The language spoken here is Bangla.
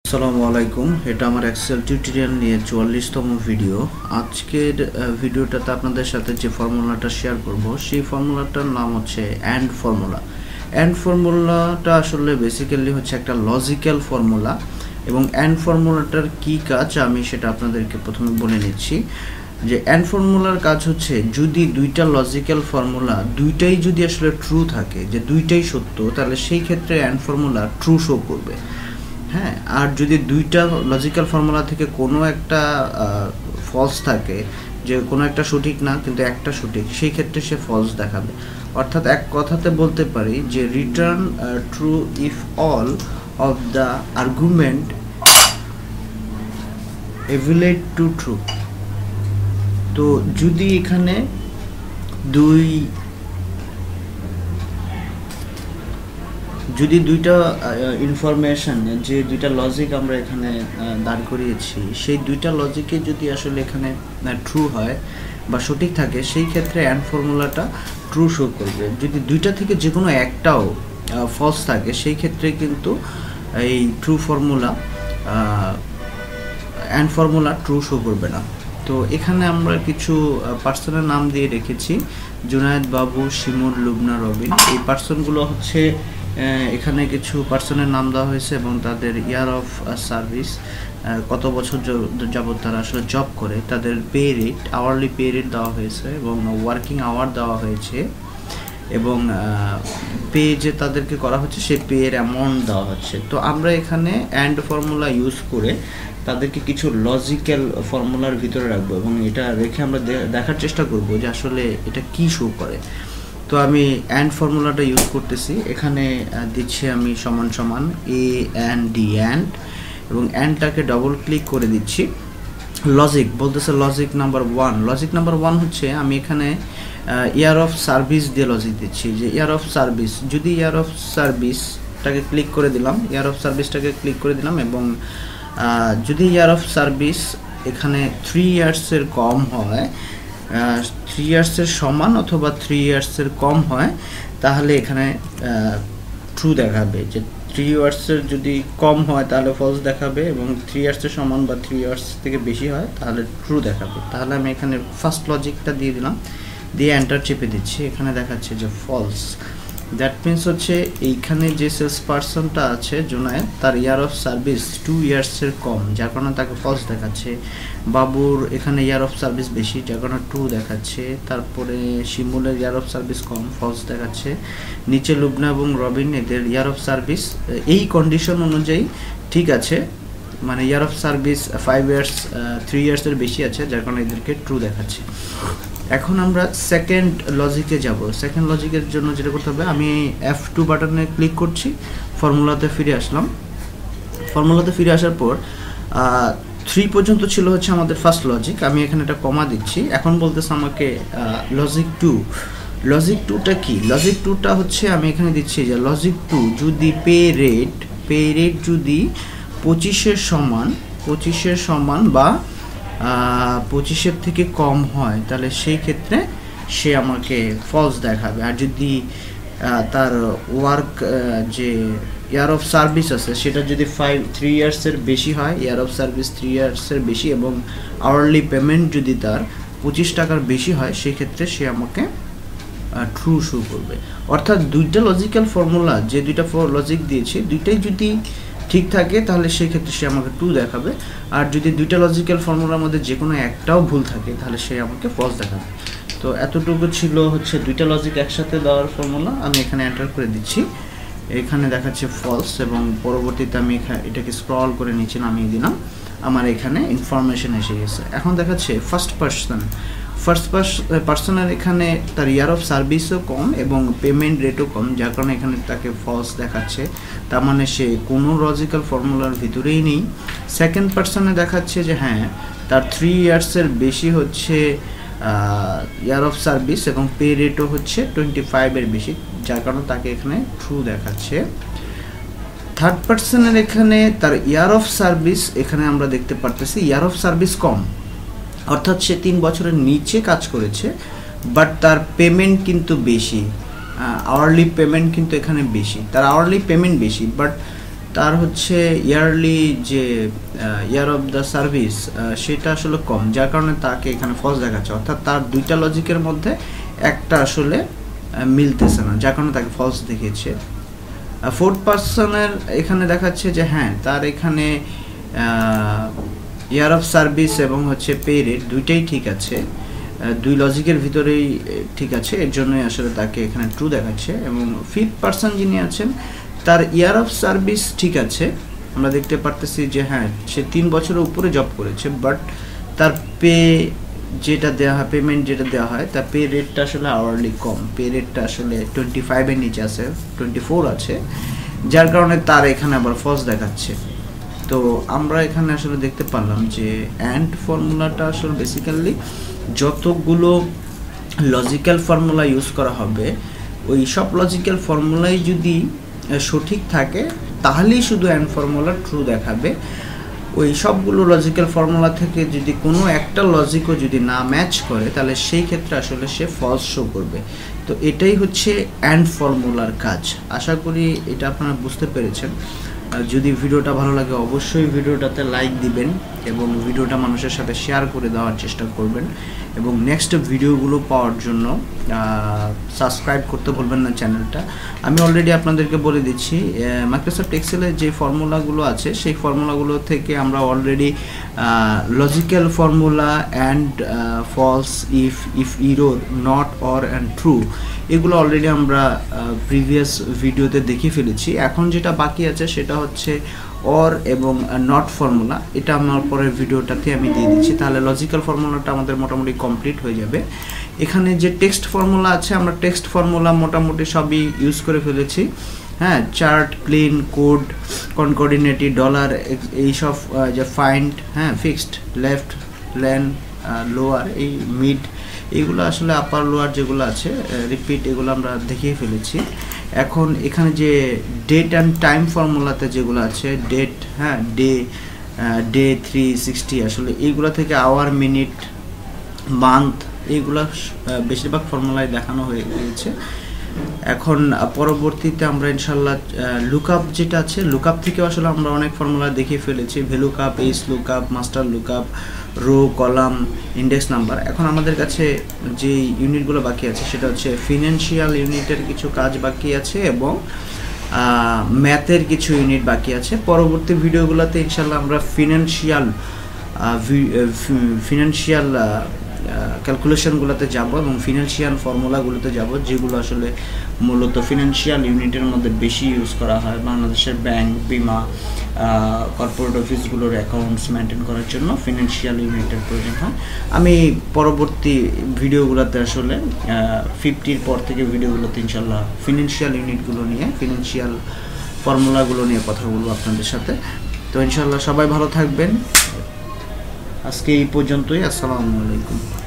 আসসালামু আলাইকুম। এটা আমার এক্সেল টিউটোরিয়াল নিয়ে 44তম ভিডিও। আজকের ভিডিওটাতে আপনাদের সাথে যে ফর্মুলাটা শেয়ার করব সেই ফর্মুলাটার নাম হচ্ছে অ্যান্ড ফর্মুলা। অ্যান্ড ফর্মুলাটা আসলে বেসিক্যালি হচ্ছে একটা লজিক্যাল ফর্মুলা এবং অ্যান্ড ফর্মুলাটার কি কাজ আমি সেটা আপনাদেরকে প্রথমে বলে নিচ্ছি। যে অ্যান্ড ফর্মুলার কাজ হচ্ছে যদি দুইটা লজিক্যাল ফর্মুলা দুইটাই যদি আসলে ট্রু থাকে, যে দুইটাই সত্য, তাহলে সেই ক্ষেত্রে অ্যান্ড ফর্মুলা ট্রু শো করবে। হ্যাঁ, আর যদি দুইটা লজিক্যাল ফর্মুলা থেকে কোনো একটা ফলস থাকে, যে কোনো একটা সঠিক না কিন্তু একটা সঠিক, সেই ক্ষেত্রে সে ফলস দেখাবে। অর্থাৎ এক কথাতে বলতে পারি যে return true if all of the argument evaluate to true. তো যদি এখানে দুইটা ইনফরমেশন, যে দুইটা লজিক আমরা এখানে দাঁড় করিয়েছি, সেই দুইটা লজিকে যদি আসলে এখানে ট্রু হয় বা সঠিক থাকে, সেই ক্ষেত্রে অ্যান্ড ফর্মুলাটা ট্রু শো করবে। যদি দুইটা থেকে যে কোনো একটাও ফলস থাকে, সেই ক্ষেত্রে কিন্তু এই true formula and formula true show করবে না। তো এখানে আমরা কিছু পার্সনের নাম দিয়ে রেখেছি, জুনায়েদ, বাবু, শিমুল, লুবনা, রবিন। এই পার্সনগুলো হচ্ছে এখানে কিছু পার্সনের নাম দেওয়া হয়েছে এবং তাদের ইয়ার অফ সার্ভিস, কত বছর যাবত তারা আসলে জব করে, তাদের pay rate, hourly pay rate দেওয়া হয়েছে এবং ওয়ার্কিং আওয়ার দেওয়া হয়েছে এবং পে যে তাদেরকে করা হচ্ছে সেই পে এর অ্যামাউন্ট দেওয়া হচ্ছে। তো আমরা এখানে অ্যান্ড ফর্মুলা ইউজ করে তাদেরকে কিছু লজিক্যাল ফর্মুলার ভিতরে রাখবো এবং এটা রেখে আমরা দেখার চেষ্টা করব যে আসলে এটা কি শো করে। তো আমি অ্যান্ড ফর্মুলাটা ইউজ করতেছি, এখানে দিচ্ছি আমি সমান সমান এ অ্যান্ড ডি অ্যান্ড, এবং অ্যান্ডটাকে ডবল ক্লিক করে দিচ্ছি। লজিক বলতেছে logic number one. Logic number one হচ্ছে আমি এখানে ইয়ার অফ সার্ভিস দিয়ে লজিক দিচ্ছি, যে ইয়ার অফ সার্ভিস, যদি ইয়ার অফ সার্ভিসটাকে ক্লিক করে দিলাম, ইয়ার অফ সার্ভিসটাকে ক্লিক করে দিলাম এবং যদি ইয়ার অফ সার্ভিস এখানে 3 ইয়ার্সের কম হয়, 3 ইয়ার্সের সমান অথবা 3 ইয়ার্সের কম হয়, তাহলে এখানে ট্রু দেখাবে। যে 3 ইয়ার্সের যদি কম হয় তাহলে ফলস দেখাবে এবং 3 ইয়ার্সের সমান বা 3 ইয়ার্স থেকে বেশি হয় তাহলে ট্রু দেখাবে। তাহলে আমি এখানে ফার্স্ট লজিকটা দিয়ে দিলাম, দিয়ে এন্টার চেপে দিচ্ছি। এখানে দেখাচ্ছে যে ফলস। দ্যাট মিনস হচ্ছে এইখানে যে সেলস পার্সনটা আছে জুনায়েদ, তার ইয়ার অফ সার্ভিস 2 ইয়ার্সের কম, যার কারণে তাকে ফলস দেখাচ্ছে। বাবুর এখানে ইয়ার অফ সার্ভিস বেশি, যার কারণে ট্রু দেখাচ্ছে। তারপরে শিমুলের ইয়ার অফ সার্ভিস কম, ফলস দেখাচ্ছে। নিচে লুবনা এবং রবিন, এদের ইয়ার অফ সার্ভিস এই কন্ডিশন অনুযায়ী ঠিক আছে, মানে ইয়ার অফ সার্ভিস 5 ইয়ার্স 3 ইয়ার্সের বেশি আছে, যার কারণে এদেরকে ট্রু দেখাচ্ছে। এখন আমরা সেকেন্ড লজিকে যাব। সেকেন্ড লজিকের জন্য যেটা করতে হবে, আমি F2 বাটনে ক্লিক করছি, ফর্মুলাতে ফিরে আসলাম। ফর্মুলাতে ফিরে আসার পর 3 পর্যন্ত ছিল হচ্ছে আমাদের ফার্স্ট লজিক, আমি এখানে একটা কমা দিচ্ছি। এখন বলতেছে আমাকে লজিক 2। লজিক 2টা কি? লজিক 2টা হচ্ছে আমি এখানে দিচ্ছি যে লজিক 2 যদি পে রেট যদি 25-এর সমান বা 25-এর থেকে কম হয়, তাহলে সেই ক্ষেত্রে সে আমাকে ফলস দেখাবে। আর যদি তার ওয়ার্ক যে ইয়ার অফ সার্ভিস আছে সেটা যদি 3 ইয়ার্সের বেশি হয়, ইয়ার অফ সার্ভিস 3 ইয়ার্সের বেশি এবং আওয়ারলি পেমেন্ট যদি তার 25 টাকার বেশি হয়, সেই ক্ষেত্রে সে আমাকে ট্রু শো করবে। অর্থাৎ দুইটা লজিক্যাল ফর্মুলা, যে দুইটা লজিক দিয়েছে, দুইটাই যদি ঠিক থাকে তাহলে সেই ক্ষেত্রে সে আমাকে ট্রু দেখাবে। আর যদি দুইটা লজিক্যাল ফর্মুলার মধ্যে যে কোনো একটাও ভুল থাকে তাহলে সে আমাকে ফলস দেখাবে। তো এতটুকু ছিল হচ্ছে দুইটা লজিক একসাথে দেওয়ার ফর্মুলা। আমি এখানে এন্টার করে দিচ্ছি, এখানে দেখাচ্ছে ফলস এবং পরবর্তীতে আমি এটাকে স্ক্রল করে নিচে নামিয়ে দিলাম, আমার এখানে ইনফরমেশন এসে গেছে। এখন দেখাচ্ছে ফার্স্ট পার্সনের এখানে তার ইয়ার অফ সার্ভিসও কম এবং পেমেন্ট রেটও কম, যার কারণে এখানে তাকে ফলস দেখাচ্ছে। তার মানে সে কোনো লজিক্যাল ফর্মুলার ভিতরেই নেই। সেকেন্ড পার্সনে দেখাচ্ছে যে হ্যাঁ, তার 3 ইয়ার্সের বেশি হচ্ছে ইয়ার অফ সার্ভিস এবং পে রেটও হচ্ছে 25-এর বেশি, যার কারণে তাকে এখানে ট্রু দেখাচ্ছে। থার্ড পার্সনের এখানে তার ইয়ার অফ সার্ভিস, এখানে আমরা দেখতে পারতেছি ইয়ার অফ সার্ভিস কম, অর্থাৎ সে 3 বছরের নিচে কাজ করেছে, বাট তার পেমেন্ট কিন্তু বেশি, আওয়ারলি পেমেন্ট কিন্তু এখানে বেশি, তার আওয়ারলি পেমেন্ট বেশি, বাট তার হচ্ছে ইয়ারলি যে ইয়ার অফ দ্য সার্ভিস সেটা আসলে কম, যার কারণে তাকে এখানে ফলস দেখাচ্ছে, অর্থাৎ তার দুইটা লজিকের মধ্যে একটা আসলে মিলতেছে না, যার কারণে তাকে ফলস দেখিয়েছে। ফোর্থ পার্সনের এখানে দেখাচ্ছে যে হ্যাঁ তার এখানে ইয়ার অফ সার্ভিস এবং হচ্ছে পে রেট দুইটাই ঠিক আছে, দুই লজিকের ভিতরেই ঠিক আছে, এর জন্যই আসলে তাকে এখানে ট্রু দেখাচ্ছে। এবং ফিফথ পার্সন যিনি আছেন তার ইয়ার অফ সার্ভিস ঠিক আছে, আমরা দেখতে পারতেছি যে হ্যাঁ সে 3 বছরের উপরে জব করেছে, বাট তার পে যেটা দেওয়া হয়, পেমেন্ট যেটা দেওয়া হয়, তার পে রেটটা আসলে আওয়ারলি কম, পে রেটটা আসলে 25-এর নিচে আছে, 24 আছে, যার কারণে তার এখানে আবার ফলস দেখাচ্ছে। তো আমরা এখানে আসলে দেখতে পারলাম যে অ্যান্ড ফর্মুলাটা আসলে বেসিক্যালি যতগুলো লজিক্যাল ফর্মুলা ইউজ করা হবে ওই সব লজিক্যাল ফর্মুলাই যদি সঠিক থাকে তাহলেই শুধু অ্যান্ড ফর্মুলা ট্রু দেখাবে। ওই সবগুলো লজিক্যাল ফর্মুলা থেকে যদি কোনো একটা লজিকও যদি না ম্যাচ করে তাহলে সেই ক্ষেত্রে আসলে সে ফলস শো করবে। তো এটাই হচ্ছে অ্যান্ড ফর্মুলার কাজ। আশা করি এটা আপনারা বুঝতে পেরেছেন। যদি ভিডিওটা ভালো লাগে অবশ্যই ভিডিওটাতে লাইক দিবেন এবং ভিডিওটা মানুষের সাথে শেয়ার করে দেওয়ার চেষ্টা করবেন, এবং নেক্সট ভিডিওগুলো পাওয়ার জন্য সাবস্ক্রাইব করতে ভুলবেন না চ্যানেলটা। আমি অলরেডি আপনাদেরকে বলে দিচ্ছি মাইক্রোসফট এক্সেলের যে ফর্মুলাগুলো আছে সেই ফর্মুলাগুলো থেকে আমরা already logical formula and false, if error, not, or and true, এগুলো অলরেডি আমরা প্রিভিয়াস ভিডিওতে দেখিয়ে ফেলেছি। এখন যেটা বাকি আছে সেটা হচ্ছে অর এবং নট ফর্মুলা, এটা আমার পরের ভিডিওটাতে আমি দিয়ে দিচ্ছি, তাহলে লজিক্যাল ফর্মুলাটা আমাদের মোটামুটি কমপ্লিট হয়ে যাবে। এখানে যে টেক্সট ফর্মুলা আছে আমরা টেক্সট ফর্মুলা মোটামুটি সবই ইউজ করে ফেলেছি। হ্যাঁ, chart, clean, code, concatenate, dollar, এইসব যে ফাইন্ড, হ্যাঁ, ফিক্সড, লেফট, লেন, লোয়ার, এই মিড, এগুলো আসলে আপার লোয়ার যেগুলো আছে, রিপিট, এগুলো আমরা দেখিয়ে ফেলেছি। এখন এখানে যে ডেট অ্যান্ড টাইম ফর্মুলাতে যেগুলো আছে, ডেট, হ্যাঁ, ডে 360, আসলে এইগুলো থেকে আওয়ার, মিনিট, মান্থ, এইগুলো বেশিরভাগ ফর্মুলায় দেখানো হয়ে গিয়েছে। এখন পরবর্তীতে আমরা ইনশাল্লাহ লুকআপ যেটা আছে, লুকআপ থেকেও আসলে আমরা অনেক ফর্মুলা দেখিয়ে ফেলেছি, vlookup, H lookup, master lookup, row, column, index number. এখন আমাদের কাছে যে ইউনিটগুলো বাকি আছে সেটা হচ্ছে ফিনান্সিয়াল ইউনিটের কিছু কাজ বাকি আছে এবং ম্যাথের কিছু ইউনিট বাকি আছে। পরবর্তী ভিডিওগুলোতে ইনশাল্লাহ আমরা ফিনান্সিয়াল ক্যালকুলেশনগুলোতে যাব এবং ফিনান্সিয়াল ফর্মুলাগুলোতে যাব, যেগুলো আসলে মূলত ফিনান্সিয়াল ইউনিটের মধ্যে বেশি ইউজ করা হয়। বাংলাদেশের ব্যাংক, বিমা, কর্পোরেট অফিসগুলোর অ্যাকাউন্টস মেনটেন করার জন্য ফিনান্সিয়াল ইউনিটের প্রয়োজন হয়। আমি পরবর্তী ভিডিওগুলোতে আসলে 50-র পর থেকে ভিডিওগুলোতে ইনশাল্লাহ ফিনান্সিয়াল ইউনিটগুলো নিয়ে, ফিনান্সিয়াল ফর্মুলাগুলো নিয়ে কথা বলবো আপনাদের সাথে। তো ইনশাল্লাহ সবাই ভালো থাকবেন। আজকে এই পর্যন্তই। আসসালামু আলাইকুম।